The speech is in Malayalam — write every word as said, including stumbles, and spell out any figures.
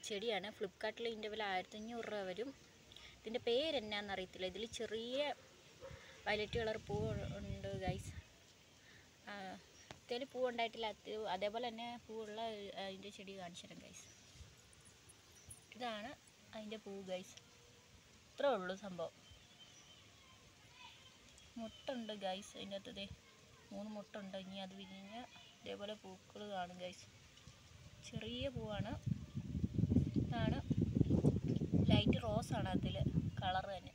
ചെടിയാണ്. ഫ്ലിപ്കാർട്ടിൽ ഇതിൻ്റെ വില ആയിരത്തി അഞ്ഞൂറ് രൂപ വരും. ഇതിൻ്റെ പേരെന്നാന്ന് അറിയത്തില്ല. ഇതിൽ ചെറിയ വയലറ്റ് കളർ പൂ ഉണ്ട് ഗൈസ്. ഇതിൽ പൂ ഉണ്ടായിട്ടില്ല. അതേപോലെ തന്നെ പൂവുള്ള അതിൻ്റെ ചെടി കാണിച്ചു തരാം ഗൈസ്. ഇതാണ് അതിൻ്റെ പൂ ഗൈസ്. ഇത്രേ ഉള്ളൂ സംഭവം. മുട്ടുണ്ട് ഗൈസ്. അതിൻ്റെ അകത്ത് മൂന്ന് മുട്ടുണ്ട്. ഇനി അത് വിരിഞ്ഞ് ഇതേപോലെ പൂക്കൾ കാണും ഗൈസ്. ചെറിയ പൂവാണ്. ഇതാണ് ലൈറ്റ് റോസാണ് അതിൽ കളർ തന്നെ.